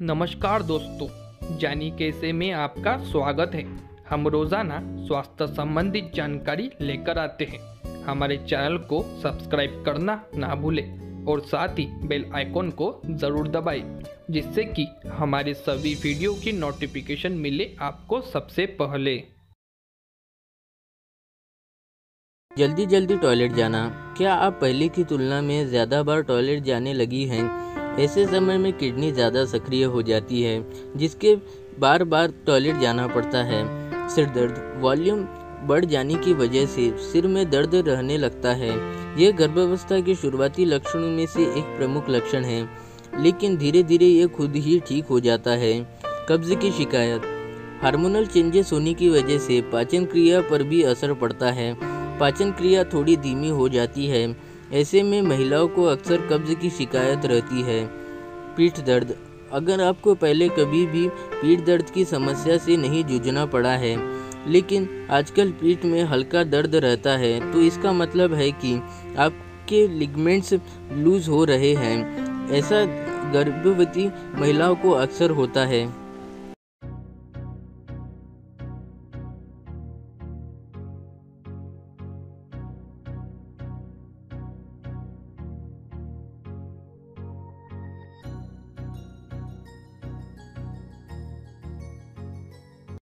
नमस्कार दोस्तों, जानी कैसे में आपका स्वागत है। हम रोज़ाना स्वास्थ्य संबंधित जानकारी लेकर आते हैं। हमारे चैनल को सब्सक्राइब करना ना भूलें और साथ ही बेल आइकॉन को ज़रूर दबाएं, जिससे कि हमारे सभी वीडियो की नोटिफिकेशन मिले आपको सबसे पहले। जल्दी जल्दी टॉयलेट जाना। क्या आप पहले की तुलना में ज़्यादा बार टॉयलेट जाने लगी हैं? ऐसे समय में किडनी ज़्यादा सक्रिय हो जाती है, जिसके बार बार टॉयलेट जाना पड़ता है। सिर दर्द, वॉल्यूम बढ़ जाने की वजह से सिर में दर्द रहने लगता है। यह गर्भावस्था के शुरुआती लक्षणों में से एक प्रमुख लक्षण है, लेकिन धीरे धीरे यह खुद ही ठीक हो जाता है। कब्ज की शिकायत, हार्मोनल चेंजेस होने की वजह से पाचन क्रिया पर भी असर पड़ता है। पाचन क्रिया थोड़ी धीमी हो जाती है। ऐसे में महिलाओं को अक्सर कब्ज की शिकायत रहती है। पीठ दर्द, अगर आपको पहले कभी भी पीठ दर्द की समस्या से नहीं जूझना पड़ा है, लेकिन आजकल पीठ में हल्का दर्द रहता है, तो इसका मतलब है कि आपके लिगामेंट्स लूज हो रहे हैं। ऐसा गर्भवती महिलाओं को अक्सर होता है।